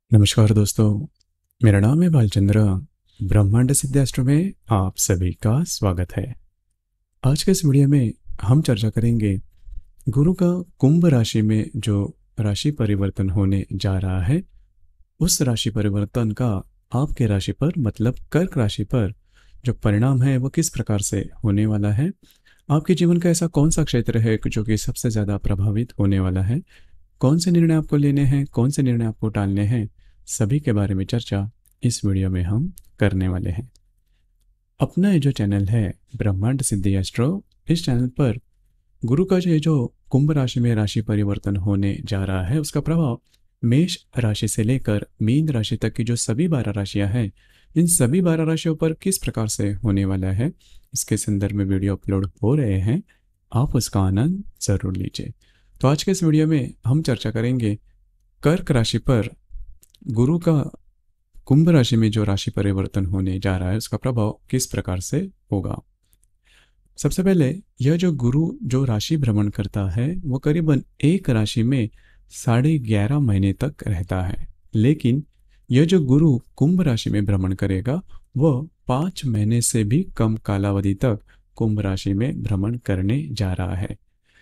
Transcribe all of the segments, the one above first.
नमस्कार दोस्तों, मेरा नाम है बालचंद्र। ब्रह्मांड सिद्धास्त्र में आप सभी का स्वागत है। आज के इस वीडियो में हम चर्चा करेंगे गुरु का कुंभ राशि में जो राशि परिवर्तन होने जा रहा है, उस राशि परिवर्तन का आपके राशि पर मतलब कर्क राशि पर जो परिणाम है वो किस प्रकार से होने वाला है। आपके जीवन का ऐसा कौन सा क्षेत्र है जो कि सबसे ज़्यादा प्रभावित होने वाला है, कौन से निर्णय आपको लेने हैं, कौन से निर्णय आपको टालने हैं, सभी के बारे में चर्चा इस वीडियो में हम करने वाले हैं। अपना ये जो चैनल है ब्रह्मांड सिद्धि एस्ट्रो, इस चैनल पर गुरु का जो कुंभ राशि में राशि परिवर्तन होने जा रहा है उसका प्रभाव मेष राशि से लेकर मीन राशि तक की जो सभी 12 राशियां हैं, इन सभी 12 राशियों पर किस प्रकार से होने वाला है, इसके संदर्भ में वीडियो अपलोड हो रहे हैं। आप उसका आनंद जरूर लीजिए। तो आज के इस वीडियो में हम चर्चा करेंगे कर्क राशि पर गुरु का कुंभ राशि में जो राशि परिवर्तन होने जा रहा है उसका प्रभाव किस प्रकार से होगा। सबसे पहले यह जो गुरु जो राशि भ्रमण करता है वो करीबन एक राशि में 11.5 महीने तक रहता है, लेकिन यह जो गुरु कुंभ राशि में भ्रमण करेगा वह 5 महीने से भी कम कालावधि तक कुंभ राशि में भ्रमण करने जा रहा है।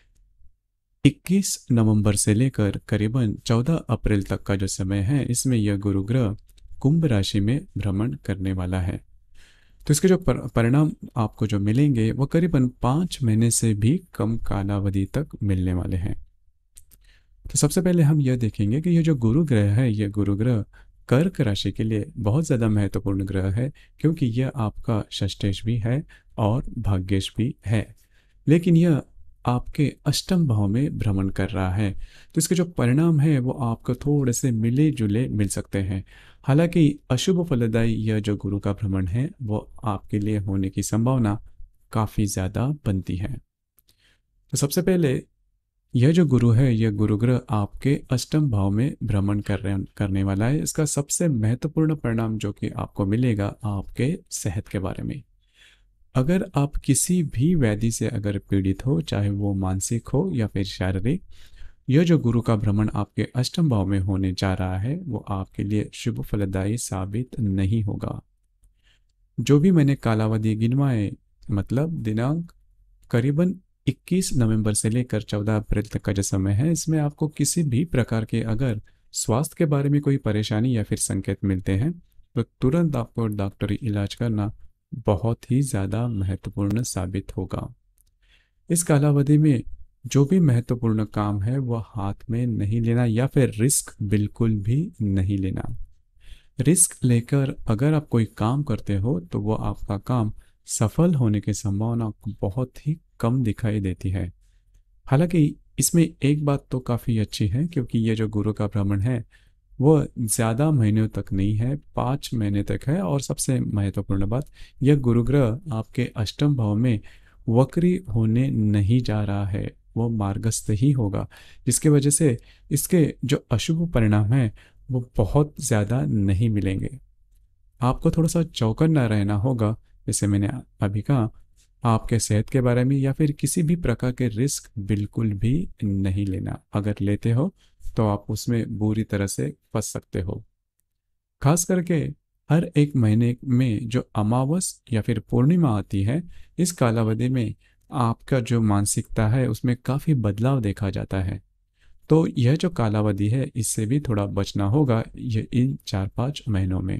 21 नवंबर से लेकर करीबन 14 अप्रैल तक का जो समय है, इसमें यह गुरु ग्रह कुंभ राशि में भ्रमण करने वाला है। तो इसके जो परिणाम आपको जो मिलेंगे वो करीबन 5 महीने से भी कम कालावधि तक मिलने वाले हैं। तो सबसे पहले हम यह देखेंगे कि यह जो गुरु ग्रह है, यह गुरु ग्रह कर्क राशि के लिए बहुत ज़्यादा महत्वपूर्ण ग्रह है, क्योंकि यह आपका षष्ठेश भी है और भाग्येश भी है, लेकिन यह आपके अष्टम भाव में भ्रमण कर रहा है। तो इसके जो परिणाम है वो आपको थोड़े से मिले जुले मिल सकते हैं। हालांकि अशुभ फलदायी यह जो गुरु का भ्रमण है वो आपके लिए होने की संभावना काफ़ी ज़्यादा बनती है। तो सबसे पहले यह जो गुरु है, यह गुरु ग्रह आपके अष्टम भाव में भ्रमण करने वाला है। इसका सबसे महत्वपूर्ण परिणाम जो कि आपको मिलेगा आपके सेहत के बारे में। अगर आप किसी भी व्याधि से अगर पीड़ित हो, चाहे वो मानसिक हो या फिर शारीरिक, यह जो गुरु का भ्रमण आपके अष्टम भाव में होने जा रहा है वो आपके लिए शुभ फलदायी साबित नहीं होगा। जो भी मैंने कालावधि गिनवाए, मतलब दिनांक करीबन 21 नवंबर से लेकर 14 अप्रैल तक का जो समय है, इसमें आपको किसी भी प्रकार के अगर स्वास्थ्य के बारे में कोई परेशानी या फिर संकेत मिलते हैं तो तुरंत आपको डॉक्टरी इलाज करना बहुत ही ज़्यादा महत्वपूर्ण साबित होगा। इस कालावधि में जो भी महत्वपूर्ण काम है वह हाथ में नहीं लेना या फिर रिस्क बिल्कुल भी नहीं लेना। रिस्क लेकर अगर आप कोई काम करते हो तो वो आपका काम सफल होने की संभावना बहुत ही कम दिखाई देती है। हालांकि इसमें एक बात तो काफ़ी अच्छी है, क्योंकि ये जो गुरु का भ्रमण है वो ज़्यादा महीनों तक नहीं है, 5 महीने तक है। और सबसे महत्वपूर्ण बात, यह गुरु ग्रह आपके अष्टम भाव में वक्री होने नहीं जा रहा है, वो मार्गस्थ ही होगा, जिसकी वजह से इसके जो अशुभ परिणाम हैं वो बहुत ज़्यादा नहीं मिलेंगे। आपको थोड़ा सा चौकन्ना रहना होगा, जैसे मैंने अभी कहा, आपके सेहत के बारे में या फिर किसी भी प्रकार के रिस्क बिल्कुल भी नहीं लेना। अगर लेते हो तो आप उसमें बुरी तरह से फंस सकते हो। खास करके हर एक महीने में जो अमावस या फिर पूर्णिमा आती है, इस कालावधि में आपका जो मानसिकता है उसमें काफ़ी बदलाव देखा जाता है। तो यह जो कालावधि है इससे भी थोड़ा बचना होगा ये इन 4-5 महीनों में।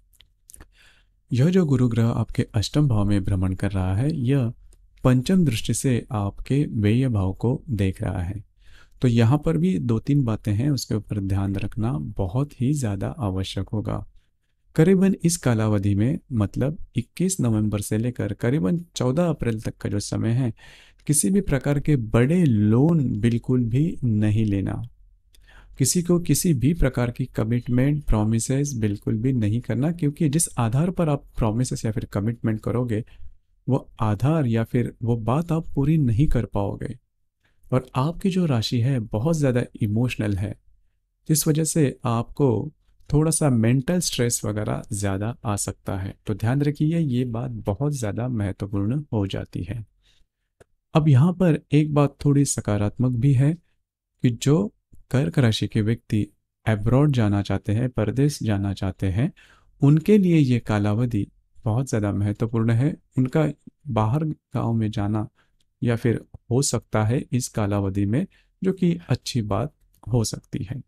यह जो गुरु ग्रह आपके अष्टम भाव में भ्रमण कर रहा है, यह पंचम दृष्टि से आपके व्यय भाव को देख रहा है। तो यहाँ पर भी 2-3 बातें हैं, उसके ऊपर ध्यान रखना बहुत ही ज़्यादा आवश्यक होगा। करीबन इस कालावधि में मतलब 21 नवंबर से लेकर करीबन 14 अप्रैल तक का जो समय है, किसी भी प्रकार के बड़े लोन बिल्कुल भी नहीं लेना। किसी को किसी भी प्रकार की कमिटमेंट प्रोमिसेस बिल्कुल भी नहीं करना, क्योंकि जिस आधार पर आप प्रोमिसेस या फिर कमिटमेंट करोगे वो आधार या फिर वो बात आप पूरी नहीं कर पाओगे। और आपकी जो राशि है बहुत ज़्यादा इमोशनल है, जिस वजह से आपको थोड़ा सा मेंटल स्ट्रेस वगैरह ज़्यादा आ सकता है। तो ध्यान रखिए, ये बात बहुत ज़्यादा महत्वपूर्ण हो जाती है। अब यहाँ पर एक बात थोड़ी सकारात्मक भी है कि जो कर्क राशि के व्यक्ति अब्रॉड जाना चाहते हैं, परदेश जाना चाहते हैं, उनके लिए ये कालावधि बहुत ज़्यादा महत्वपूर्ण है। उनका बाहर गांव में जाना या फिर हो सकता है इस कालावधि में, जो कि अच्छी बात हो सकती है।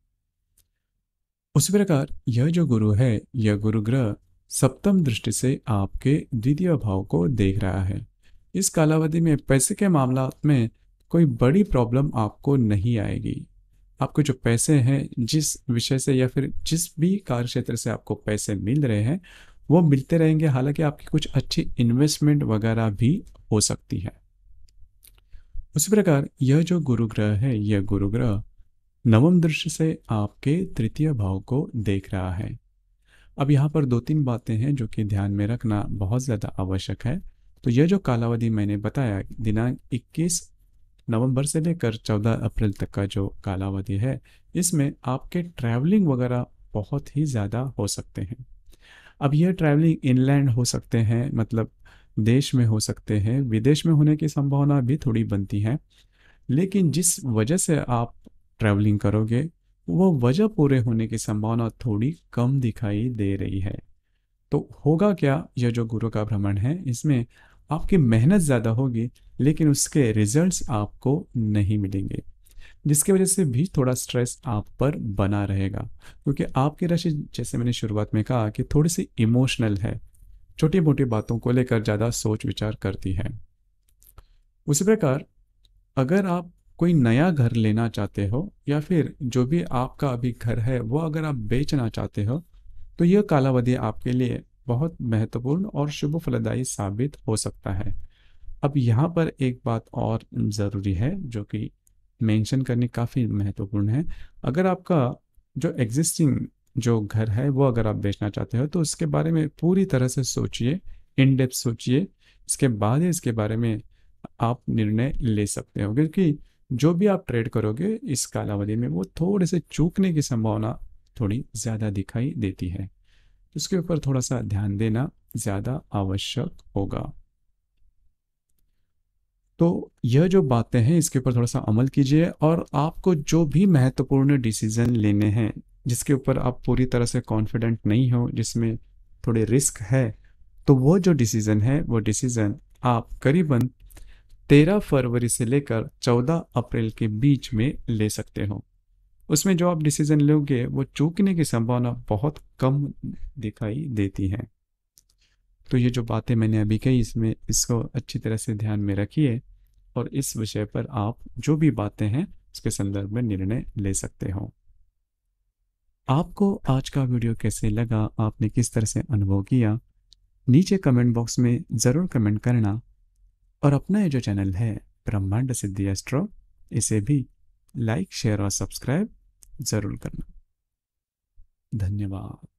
उसी प्रकार यह जो गुरु है, यह गुरु ग्रह सप्तम दृष्टि से आपके द्वितीय भाव को देख रहा है। इस कालावधि में पैसे के मामला में कोई बड़ी प्रॉब्लम आपको नहीं आएगी। आपको जो पैसे हैं, जिस विषय से या फिर जिस भी कार्य क्षेत्र से आपको पैसे मिल रहे हैं, वो मिलते रहेंगे। हालांकि आपकी कुछ अच्छी इन्वेस्टमेंट वगैरह भी हो सकती है। उसी प्रकार यह जो गुरु ग्रह है, यह गुरु ग्रह नवम दृष्टि से आपके तृतीय भाव को देख रहा है। अब यहाँ पर दो तीन बातें हैं जो कि ध्यान में रखना बहुत ज़्यादा आवश्यक है। तो यह जो कालावधि मैंने बताया, दिनांक 21 नवंबर से लेकर 14 अप्रैल तक का जो कालावधि है, इसमें आपके ट्रैवलिंग वगैरह बहुत ही ज़्यादा हो सकते हैं। अब यह ट्रैवलिंग इनलैंड हो सकते हैं, मतलब देश में हो सकते हैं, विदेश में होने की संभावना भी थोड़ी बनती है। लेकिन जिस वजह से आप ट्रैवलिंग करोगे, वो वजह पूरे होने की संभावना थोड़ी कम दिखाई दे रही है। तो होगा क्या, यह जो गुरु का भ्रमण है, इसमें आपकी मेहनत ज़्यादा होगी, लेकिन उसके रिजल्ट्स आपको नहीं मिलेंगे, जिसकी वजह से भी थोड़ा स्ट्रेस आप पर बना रहेगा। क्योंकि आपकी राशि, जैसे मैंने शुरुआत में कहा, कि थोड़ी सी इमोशनल है, छोटी मोटी बातों को लेकर ज़्यादा सोच विचार करती है। उसी प्रकार अगर आप कोई नया घर लेना चाहते हो, या फिर जो भी आपका अभी घर है वो अगर आप बेचना चाहते हो, तो यह कालावधि आपके लिए बहुत महत्वपूर्ण और शुभ फलदायी साबित हो सकता है। अब यहाँ पर एक बात और ज़रूरी है जो कि मेंशन करनी काफ़ी महत्वपूर्ण है। अगर आपका जो एग्जिस्टिंग जो घर है वो अगर आप बेचना चाहते हो, तो उसके बारे में पूरी तरह से सोचिए, इन डेप्थ सोचिए। इसके बाद ही इसके बारे में आप निर्णय ले सकते हो, क्योंकि जो भी आप ट्रेड करोगे इस कालावधि में, वो थोड़े से चूकने की संभावना थोड़ी ज़्यादा दिखाई देती है। उसके ऊपर थोड़ा सा ध्यान देना ज़्यादा आवश्यक होगा। तो यह जो बातें हैं, इसके ऊपर थोड़ा सा अमल कीजिए, और आपको जो भी महत्वपूर्ण डिसीजन लेने हैं, जिसके ऊपर आप पूरी तरह से कॉन्फिडेंट नहीं हो, जिसमें थोड़े रिस्क है, तो वो जो डिसीजन है, वो डिसीजन आप करीबन 13 फरवरी से लेकर 14 अप्रैल के बीच में ले सकते हो। उसमें जो आप डिसीजन लोगे वो चूकने की संभावना बहुत कम दिखाई देती है। तो ये जो बातें मैंने अभी कही, इसमें इसको अच्छी तरह से ध्यान में रखिए, और इस विषय पर आप जो भी बातें हैं उसके संदर्भ में निर्णय ले सकते हो। आपको आज का वीडियो कैसे लगा, आपने किस तरह से अनुभव किया, नीचे कमेंट बॉक्स में ज़रूर कमेंट करना। और अपना ये जो चैनल है ब्रह्मांड सिद्धि एस्ट्रो, इसे भी लाइक शेयर और सब्सक्राइब ज़रूर करना। धन्यवाद।